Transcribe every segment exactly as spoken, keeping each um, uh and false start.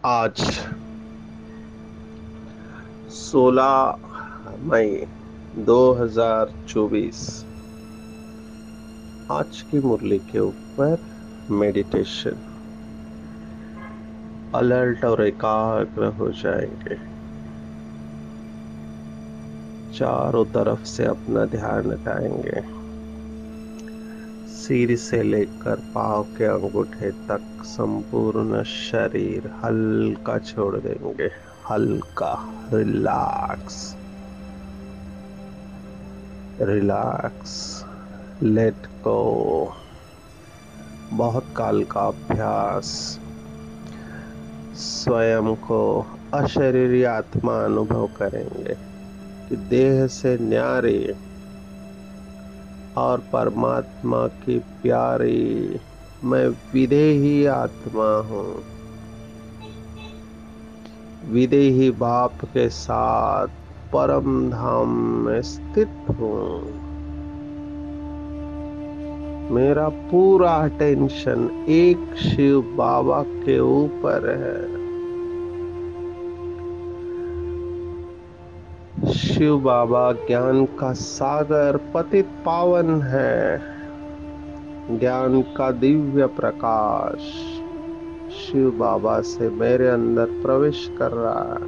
आज सोलह मई दो हज़ार चौबीस। आज की मुरली के ऊपर मेडिटेशन। अलर्ट और एकाग्र हो जाएंगे। चारों तरफ से अपना ध्यान हटाएंगे। सिर से लेकर पांव के अंगूठे तक संपूर्ण शरीर हल्का छोड़ देंगे। हल्का, रिलैक्स रिलैक्स, लेट गो। बहुत काल का अभ्यास स्वयं को अशरीरी आत्मा अनुभव करेंगे कि देह से न्यारी और परमात्मा की प्यारी मैं विदेही आत्मा हूँ। विदेही बाप के साथ परम धाम में स्थित हूँ। मेरा पूरा अटेंशन एक शिव बाबा के ऊपर है। शिव बाबा ज्ञान का सागर पतित पावन है। ज्ञान का दिव्य प्रकाश शिव बाबा से मेरे अंदर प्रवेश कर रहा है।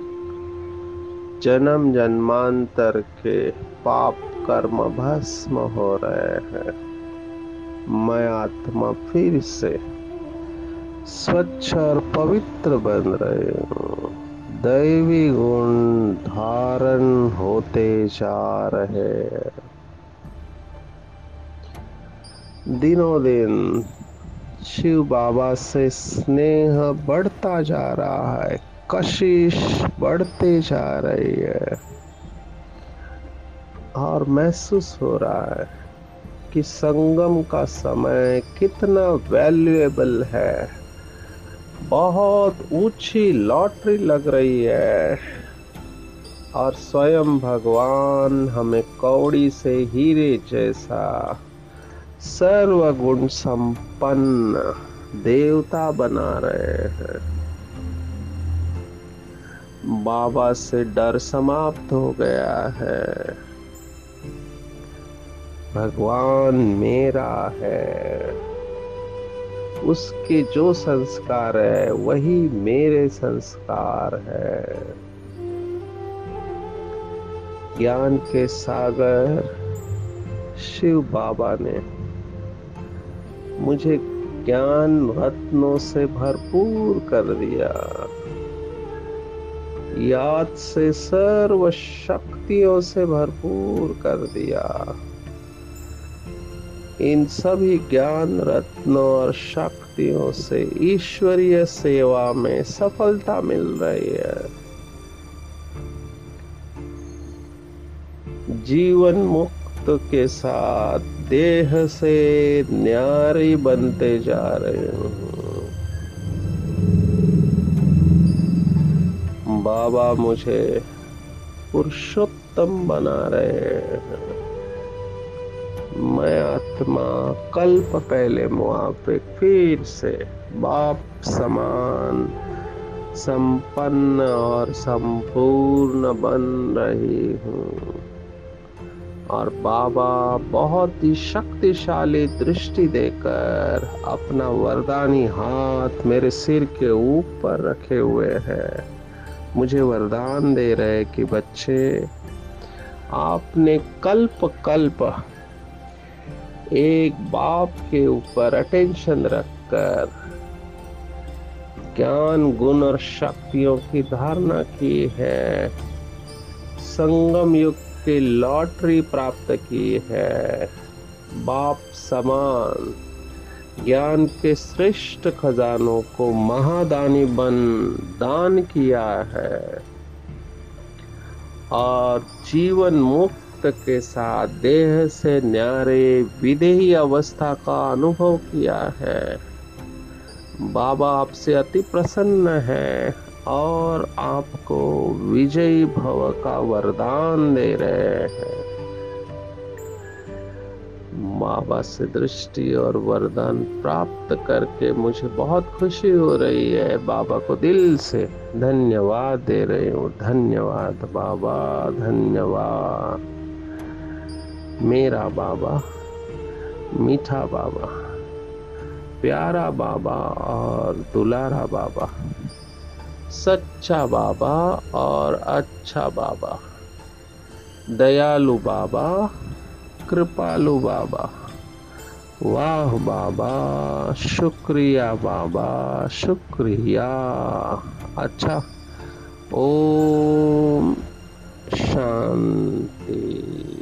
जन्म जन्मांतर के पाप कर्म भस्म हो रहे हैं। मैं आत्मा फिर से स्वच्छ और पवित्र बन रही हूँ। दैवी गुण धारण होते जा रहे हैं। दिनों दिन शिव बाबा से स्नेह बढ़ता जा रहा है। कशिश बढ़ते जा रही है और महसूस हो रहा है कि संगम का समय कितना वैल्यूएबल है। बहुत ऊंची लॉटरी लग रही है और स्वयं भगवान हमें कौड़ी से हीरे जैसा सर्वगुण संपन्न देवता बना रहे हैं। बाबा से डर समाप्त हो गया है। भगवान मेरा है। उसके जो संस्कार है वही मेरे संस्कार है। ज्ञान के सागर शिव बाबा ने मुझे ज्ञान रत्नों से भरपूर कर दिया। याद से सर्व शक्तियों से भरपूर कर दिया। इन सभी ज्ञान रत्नों और शक्तियों से ईश्वरीय सेवा में सफलता मिल रही है। जीवन मुक्त के साथ देह से न्यारी बनते जा रहे हूँ। बाबा मुझे पुरुषोत्तम बना रहे हैं। मैं आत्मा कल्प पहले मुआफिक फिर से बाप समान संपन्न और संपूर्ण बन रही हूँ। और बाबा बहुत ही शक्तिशाली दृष्टि देकर अपना वरदानी हाथ मेरे सिर के ऊपर रखे हुए हैं। मुझे वरदान दे रहे कि बच्चे, आपने कल्प कल्प एक बाप के ऊपर अटेंशन रखकर ज्ञान गुण और शक्तियों की धारणा की है। संगम युग की लॉटरी प्राप्त की है। बाप समान ज्ञान के श्रेष्ठ खजानों को महादानी बन दान किया है और जीवन मुक्त के साथ देह से न्यारे विदेही अवस्था का अनुभव किया है। बाबा आपसे अति प्रसन्न है और आपको विजयी भव का वरदान दे रहे हैं। बाबा से दृष्टि और वरदान प्राप्त करके मुझे बहुत खुशी हो रही है। बाबा को दिल से धन्यवाद दे रही हूँ। धन्यवाद बाबा, धन्यवाद मेरा बाबा, मीठा बाबा, प्यारा बाबा और दुलारा बाबा, सच्चा बाबा और अच्छा बाबा, दयालु बाबा, कृपालु बाबा, वाह बाबा, शुक्रिया बाबा, शुक्रिया। अच्छा, ओम शांति।